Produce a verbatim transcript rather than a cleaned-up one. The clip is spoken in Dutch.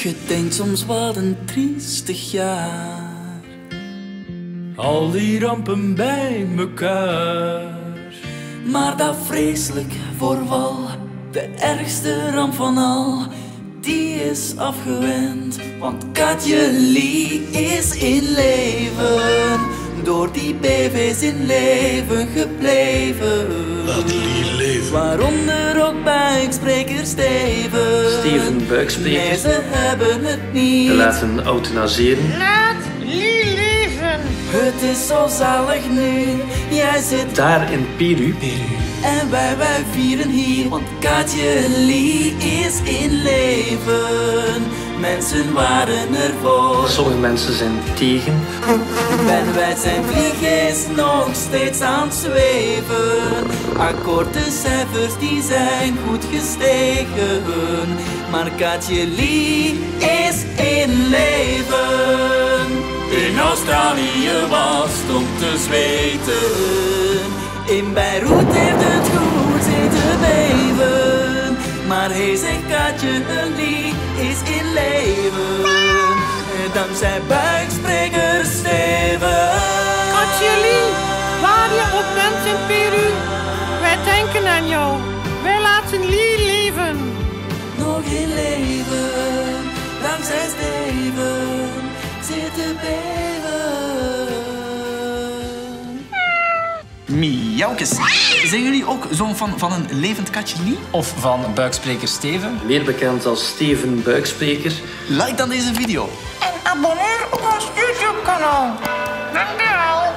Je denkt soms wat een triestig jaar. Al die rampen bij mekaar. Maar dat vreselijk voorval, de ergste ramp van al, die is afgewend. Want Katje Lie is in leven, door die B V's in leven gebleven. Laat Lie leven. Waaronder ook buikspreker Steven. Steven Buikspreker. Nee, ze hebben het niet. Te laten euthanaseren. Laat Lie leven. Het is zo zalig nu, jij zit Daar in Peru. en wij, wij vieren hier, want Katje Lie is in leven. Mensen waren ervoor. Sommige mensen zijn tegen. En wij zijn vliegers nog steeds aan het zweven. Akkoordencijfers die zijn goed gestegen. Maar Katje Lie is in leven. In Australië was het om te zweten. In Beirut heeft het goed zitten beven. Maar hij zegt Katje Lie is in leven. Dankzij buikspreker Steven. Katje Lie, waar je ook bent in Peru, wij denken aan jou. Wij laten Lie leven. Nog in leven, dankzij Steven, zit te beven. Miauwkes. Zijn jullie ook zo'n fan van een levend Katje Lie? Of van buikspreker Steven. Meer bekend als Steven Buikspreker. Like dan deze video. En abonneer op ons YouTube kanaal. Dankjewel.